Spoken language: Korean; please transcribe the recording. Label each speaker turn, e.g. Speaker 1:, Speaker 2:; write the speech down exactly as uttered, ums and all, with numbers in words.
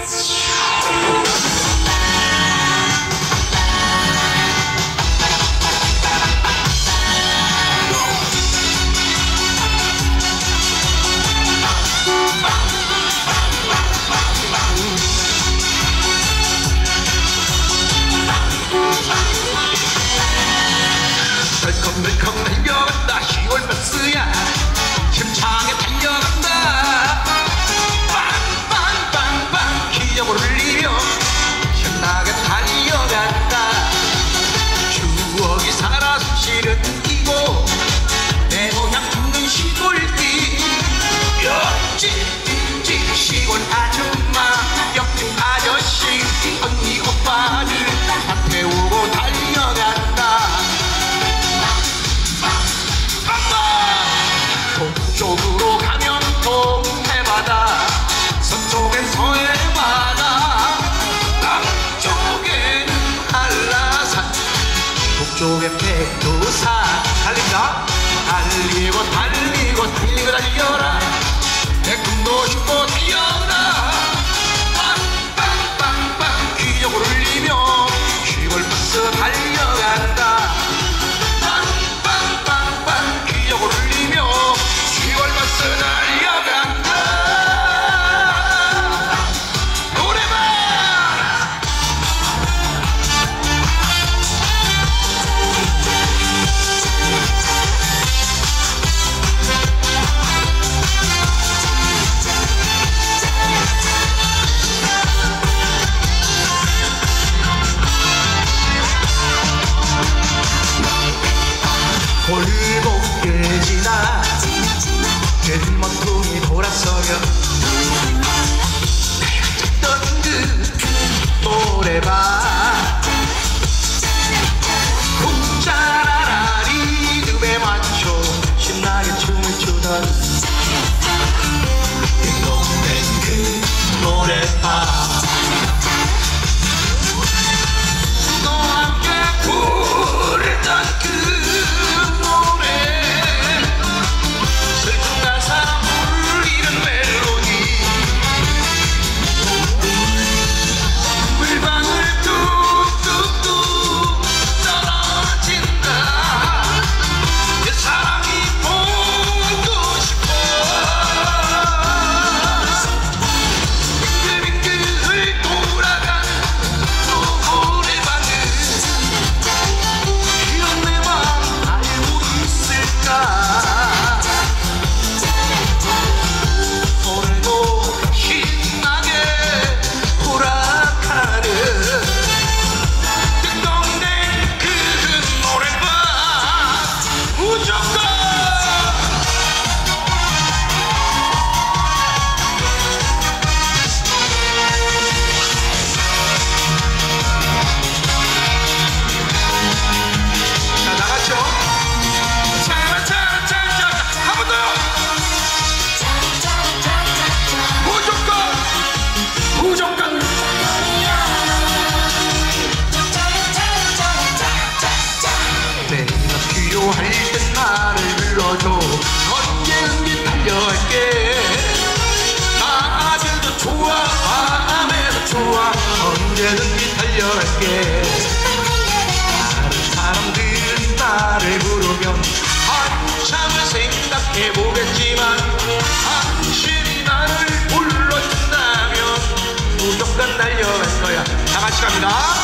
Speaker 1: 덜컹덜컹 달려간다. 시월 버스야 힘차게 달려간다. 빵빵빵빵 기적을 울리며 신나게 달려간다. 추억이 살아 숨쉬는 이곳 내 고향 죽는 시골길. 옆집 뒷집 시골 아줌마 옆집 아저씨 언니 오빠들 다 태우고 달려간다. 동쪽으로 가면 동해바다, 서쪽엔 서해바다, 남쪽에는 한라산, 북쪽에 백두산. 달린다. 달리고 달리고 달리고 달려라. 내 꿈도 싣고 달려라. 빵빵빵빵 기적을 울리며 시골 버스 달려간다. 빵빵빵빵 기적을 울리며 시골 버스 달려간다. 노래방 골목길 지나 길먼통이 돌아서면 듣던 그 노래방 쿵짜라라 리듬에 맞춰 신나게 춤을 추던 딩동댕 그 노래방. 너와 함께 부르던 그 필요할 땐 나를 불러줘. 언제든지 달려갈게. 낮에도 좋아 밤에도 좋아 언제든지 달려갈게. 다른 사람들은 나를 부르면 한참을 생각해보겠지만 당신이 나를 불러준다면 무조건 달려갈 거야. 다 같이 갑니다.